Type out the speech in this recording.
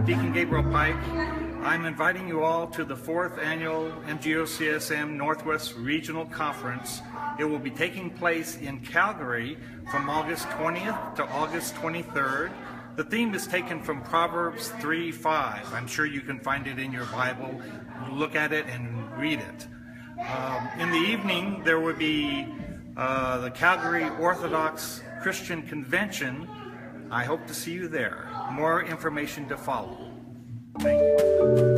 Deacon Gabriel Pike. I'm inviting you all to the 4th Annual MGOCSM Northwest Regional Conference. It will be taking place in Calgary from August 20th to August 23rd. The theme is taken from Proverbs 3:5. I'm sure you can find it in your Bible. Look at it and read it. In the evening, there will be the Calgary Orthodox Christian Convention. I hope to see you there. More information to follow. Thank you.